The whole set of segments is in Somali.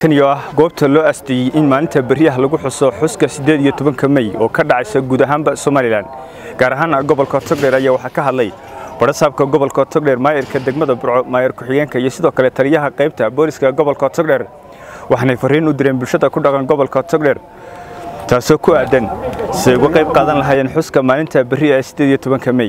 taniyo ah goobta loo aastay in maalinta bariyaha lagu xuso xuska 18 May oo ka dhacaysa guud ahaanba Soomaaliland gaar ahaan gobolka Togdheer ayaa waxa ka hadlay barasaabka gobolka Togdheer maayirka degmada Burco maayir ku xigeenka iyo sidoo kale taliyaha qaybta booliska gobolka Togdheer waxaanay fariin u direen bulshada ku dhaqan gobolka Togdheer taasoo ku aadan si uga qayb qaadan lahaayeen xuska maalinta bariyaha 18 May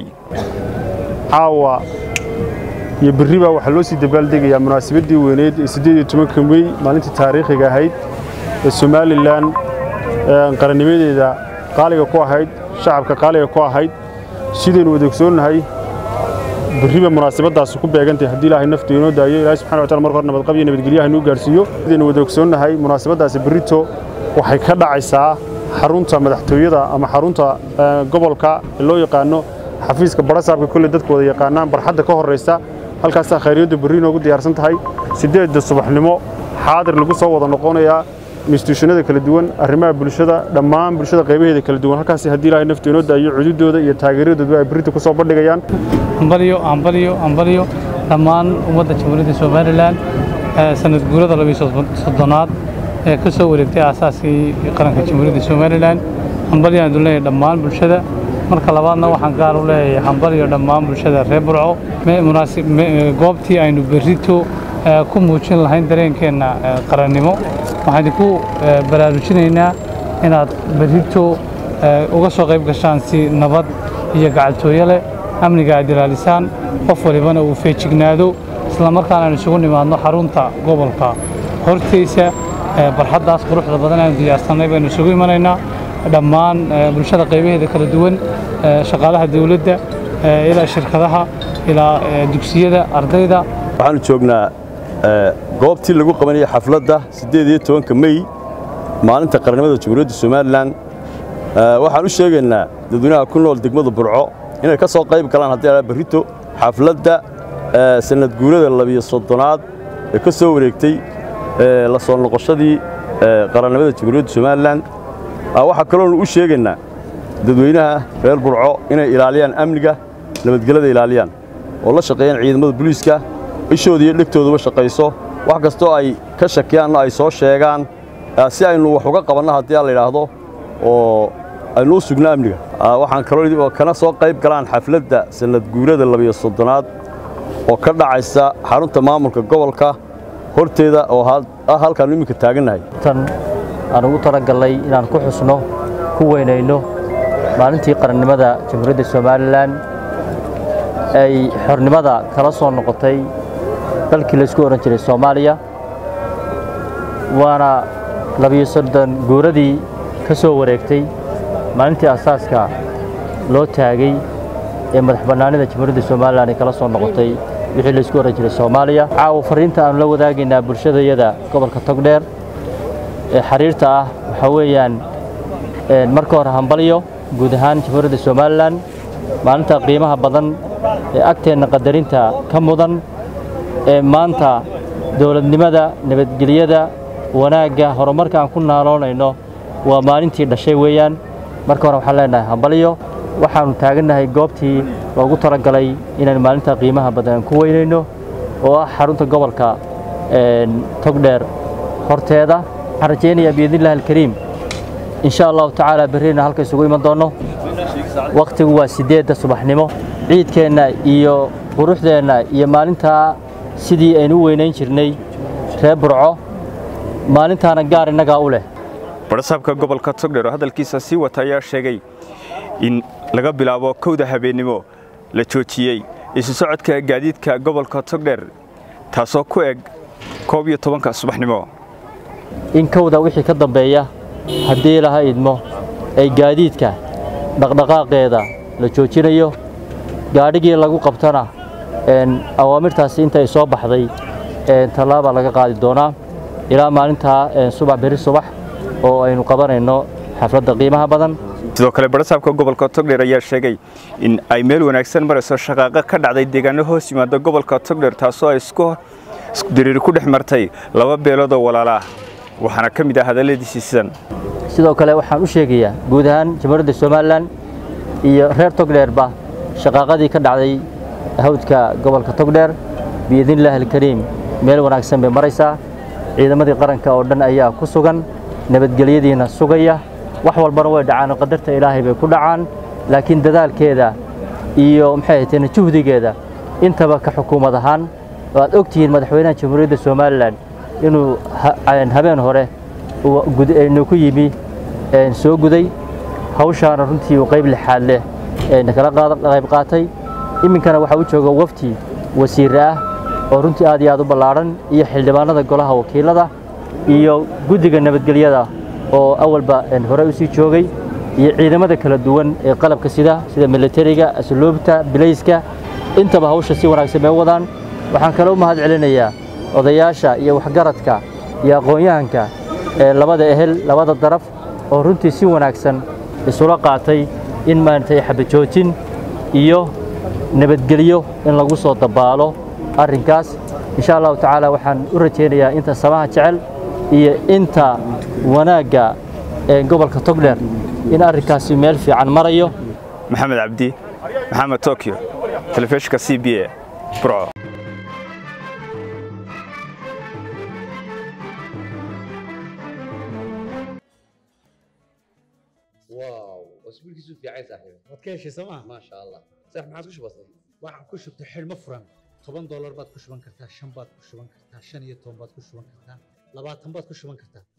caawa iyo bariba waxa loo sii dabaaldegaya munaasabadii weyneed ee 18 May maalinta taariikhiga ahayd ee Soomaaliland qarannimadeeda qaaliga ku ahayd shacabka qaaliga ku ahayd sideen wada ogsoonahay bariba munaasabadaas ku beegantay hadii Ilaahay nafteeno daayo Ilaahay subxaanahu wa ta'aala markor nabad qab iyo nabadgelyaha inuu gaarsiiyo sideen wada ogsoonahay munaasabadaas barito waxay ka dhacaysaa xarunta madaxtooyada ama xarunta gobolka loo yaqaano xafiiska barasaabka kulli dadku wada yaqaanaan barxadda ka horeysa halkaas khayriyeedu bariino ugu diyaarsan tahay 8 subaxnimo xaadir lagu soo wada noqonayaa institutionada kala duwan arrimaha bulshada dhammaan bulshada qaybaheeda kala duwan halkaas hadii Ilaahay nafteeno daayo cududooda iyo taageeradooda ay barito ku soo bandhigayaan ambaliyo dhammaan ummadda Jamhuuriyadda Soomaaliland sanad guurada 23aad ee ka soo wareegtay aasaaskii qaranka Jamhuuriyadda Soomaaliland ambaliyo duleey dhammaan bulshada marka labaadna waxaan gaar u leeyahay ambaliyo dhammaan bulshada reer Burco munaasib goobtii aynu berrito ku muujin lahayn dareenkeena qarannimo waxaan ku baraarujinaynaa inaad berrito uga soo qayb gashaan si nabad iyo gacaltooyo leh amniga aad ilaalisaan qof walibana uu feejignaado isla markaana aan isugu nimaadno xarunta gobolka horteysa barxaddaas quruxda badan aan diyaarsanay baynu isugu imanaynaa dhammaan bulshada qaybaheeda kala duwan shaqaalaha dawladda ilaa shirkadaha ilaa dugsiyada ardayda waxaan joognaa goobtii lagu qabanayay xafladda 18 May maalinta qarannimada Jamhuuriyadda Soomaaliland waxaan u sheegaynaa dadweynaha ku nool degmada Burco inay ka soo qayb galaan hadii ay barito xafladda sanad guurada 23aad ee ka soo wareegtay la soo noqoshadii qarannimada Jamhuuriyadda Soomaaliland waxa kale oo u sheegaynaa dadweynaha reer Burco inay ilaaliyaan amniga nabadgelyada ilaaliyaan oo la shaqeeyaan ciidamada booliska ishooda iyo dhigtooduba shaqeyso wax kasto ay ka shakiyaan ay soo sheegaan si aynu wax uga qabanno hadii la yiraahdo oo aynu sugnaa amniga waxaan kaloo kana soo qayb galaan xafladda sanad guurada 23aad oo ka dhacaysa xarunta maamulka gobolka horteeda oo halkan iminka taaganahay tan aan ugu talagalay inaan ku xusno ku weynayno maalintii qarannimada Jamhuuriyadda Soomaaliland ay xornimada kala soo noqotay dalkii la isku oran jiray Soomaaliya waana 23 guuradii ka soo wareegtay maalintii asaaska loo taagay ee madaxbannaanida Jamhuuriyadda Soomaaliland ay kala soo noqotay wixii la isku oran jiray Soomaaliya caawa fariinta aan la wadaagaynaa bulshadayada gobolka Togdheer ee xiriirta ah waxa weeyaan marka hore hambaliyo guud ahaan Jamhuuriyadda Soomaaliland maalinta qiimaha badan ee agteena qadarinta ka mudan ee maanta dawladnimada nabadgelyada wanaaga horumarka aan ku naaloonayno waa maalintii dhashay weeyaan marka hore waxaan leenahay hambaliyo waxaanu taaganahay goobtii loogu talagalay inaan maalinta qiimaha badan ku weynayno oo ah xarunta gobolka Togdheer horteeda arjeeniya biidillah alkariim insha Allah ta'ala barina halka isugu iman doono waqtigu waa 8 subaxnimo ciidkeena iyo quruxdeena iyo maalinta sidii aynu weynayn jirnay reer Burco maalintaana gaar inaga u leh barasaabka gobolka Togdheer hadalkiisa si wata ayaa sheegay in laga bilaabo 1 habeenimo la joojiyay isu socodka gaadiidka gobolka Togdheer taasoo ku eg 12 subaxnimo in kawda wixii ka dambeeya hadii la haydmo ay gaadiidka dhaqdhaqaaqeeda la joojinayo gaadhigii lagu qabtana awaamirtaasi inta ay soo baxday talaaba laga qaadi doonaa ilaa maalinta subax bari subax oo aynu qabanayno xafladda qiimaha badan sidoo kale barasaabka gobolka Togdheer ayaa sheegay in ay meel wanaagsan marayso shaqaaqa ka dhacday deegaano hoos yimaada gobolka Togdheer taasoo ay isku diriir ku dhex martay laba beelood oo walaala waxaana ka mid ah hadaladiisa sidan sidoo kale waxaan u sheegayaa guud ahaan Jamhuuriyadda Soomaaliland iyo reer Togdheerba shaqaaqadii ka dhacday hawdka gobolka Togdheer biidillah alkariim meel wanaagsan bay maraysaa ciidamadii qaranka oo dhan ayaa ku sugan nabadgelyadiina sugaya wax walbana way dhacaan oo qadarta ilaahay bay ku dhacaan laakiin dadaalkeeda iyo maxay ahayd juhdigeeda intaba ka xukuumad ahaan waad ogtihiin madaxweynaha jamhuuriyadda Soomaaliland inuu habeen hore inuu ku yimi soo guday hawshaana runtii uu qayb lixaad leh kala qayb qaatay iminkana waxa uu jooga wafti wasiir ah oo runtii aad iyo aad u ballaaran iyo xildhibaanada golaha wakiilada iyo guddiga nabadgelyada oo awalba hore u sii joogay iyo ciidamada kala duwan ee qalabka sida militariga asluubta bilayska intaba hawsha si wanaagsan bay wadaan waxaan kale u mahad celinayaa odayaasha iyo waxgaradka iyo aqoon-yahanka ee labada ehel labada daraf oo runtii si wanaagsan isula qaatay in maantay xabajoojin iyo nabadgelyo in lagu soo dabaalo arrinkaas insha Allah taala waxaan u rajaynayaa inta samaha jecel iyo inta wanaaga ee gobolka Togdheer in arrinkaasi meel fiican marayo maxamed cabdi maxamed Tokyo telefishinka CBA Pro واو اسبوع كيسو في عايز صاحبي wadkeeshii soomaa ما شاء الله صح ما عاد كش بسيط waxaan ku shubtay xilmo furan $10 baad ku shuban kartaa 5 baad ku shuban kartaa 15 baad ku shuban kartaa 20 baad ku shuban kartaa